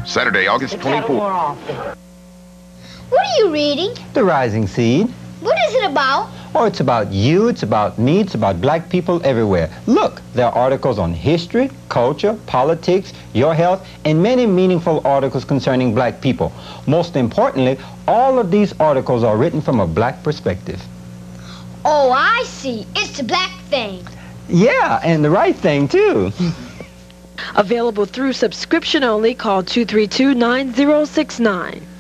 Saturday, August 24th. What are you reading? The Rising Seed. What is it about? Oh, it's about you, it's about me, it's about black people everywhere. Look, there are articles on history, culture, politics, your health, and many meaningful articles concerning black people. Most importantly, all of these articles are written from a black perspective. Oh, I see. It's the black thing. Yeah, and the right thing, too. Available through subscription only. Call 232-9069.